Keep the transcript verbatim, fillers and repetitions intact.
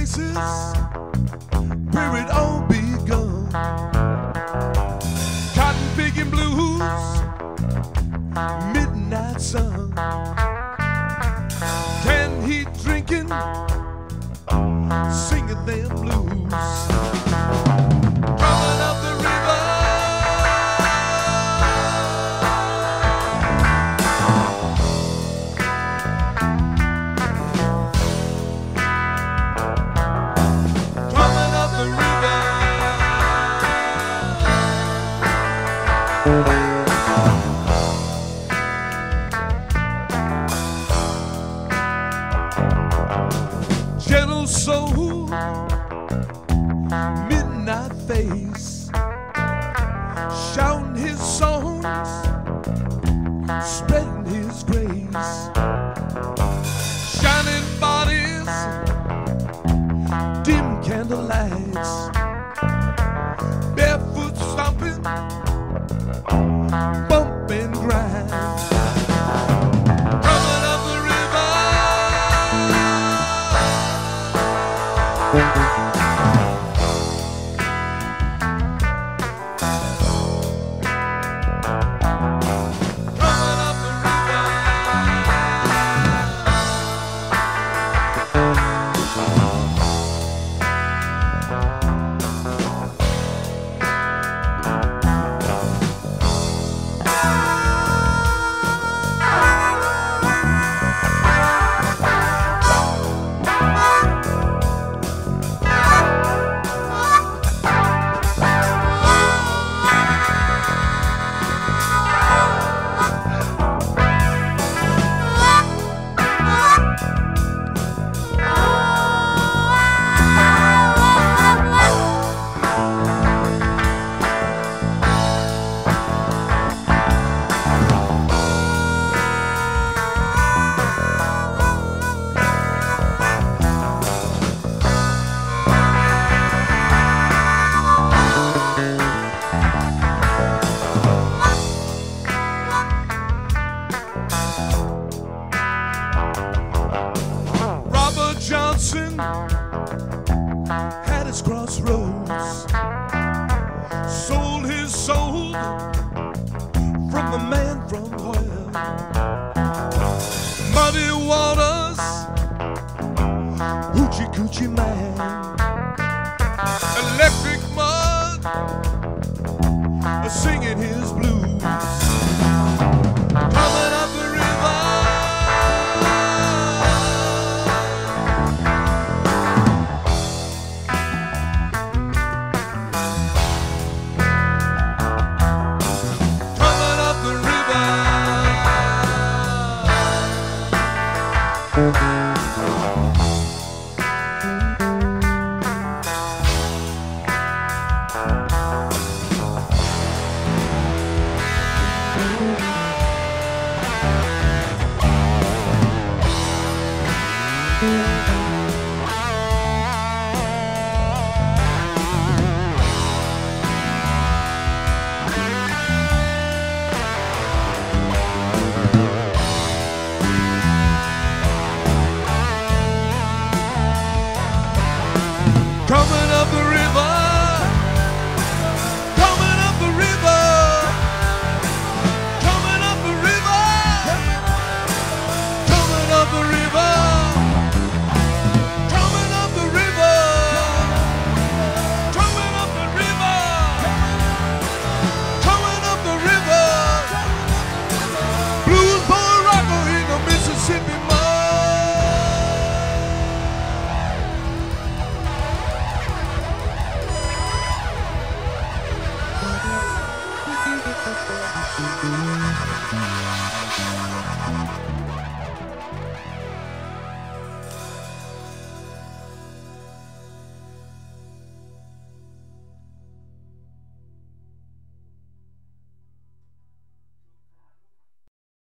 places where it all begun. Cotton picking blues, midnight sun, canned heat drinking, singing them blues. Coming up the river, coming up the river. Gentle soul, midnight face, shouting his songs, spreading his grace. Shining bodies, dim candle lights, barefoot stomping, bump and grind. Coming up the river, coming up the river. Robert Johnson had his crossroads, sold his soul from the man from Hoyle. Muddy waters, hoochie coochie man, electric mud, singing his blues. Coming up the river, coming up the river. Coming up the river, coming up the river, coming up the river, coming up the river, coming up the river, coming up the river, coming up the river. Blues boy rocker in the Mississippi mud. Thank you.